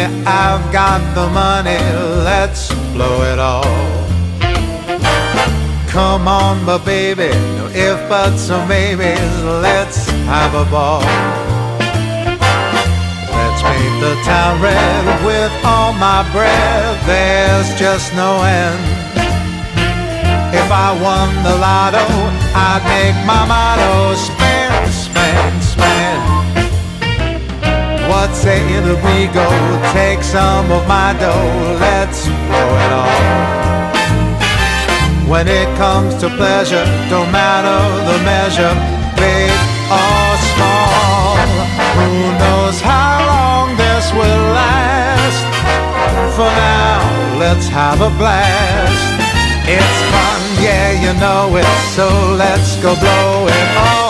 I've got the money, let's blow it all. Come on, but baby, no if, buts, or maybes, let's have a ball. Let's paint the town red with all my breath, there's just no end. If I won the lotto, I'd make my motto, spend, spend, spend. What say that we go, take some of my dough, let's blow it all. When it comes to pleasure, don't matter the measure, big or small. Who knows how long this will last? For now, let's have a blast. It's fun, yeah, you know it, so let's go blow it all.